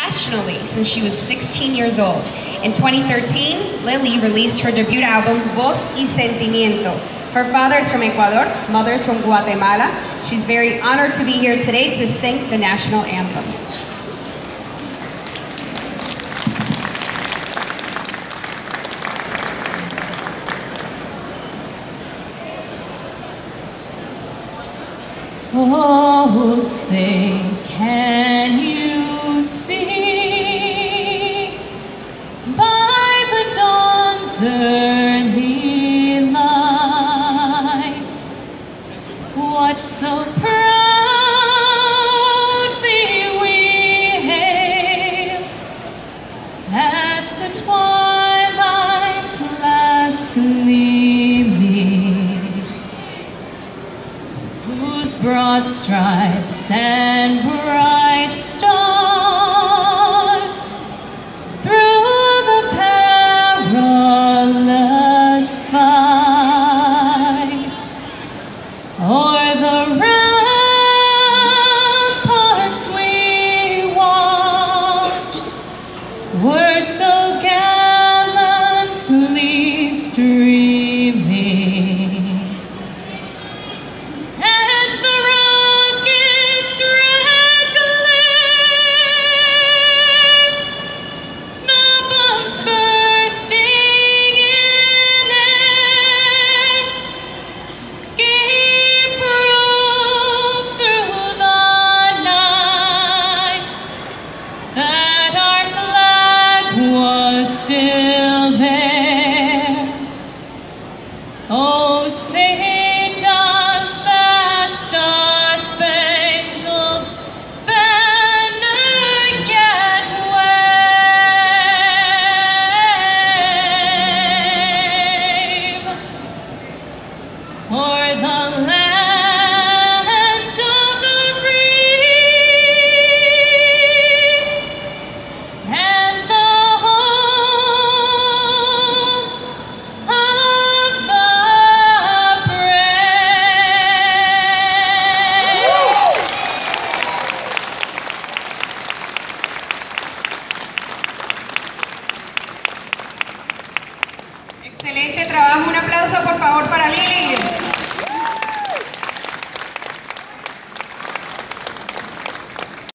internationally since she was 16 years old. In 2013, Lily released her debut album, Voz y Sentimiento. Her father is from Ecuador, mother is from Guatemala. She's very honored to be here today to sing the national anthem. Oh, say, can you see by the dawn's early light what so proudly we hailed at the twilight's last gleaming, whose broad stripes and bright stars through the perilous fight o'er the ramparts we watched were so gallantly streaming. Still there. Oh, say does that star-spangled banner yet wave o'er the land of the free and the Excelente trabajo, un aplauso por favor para Lily.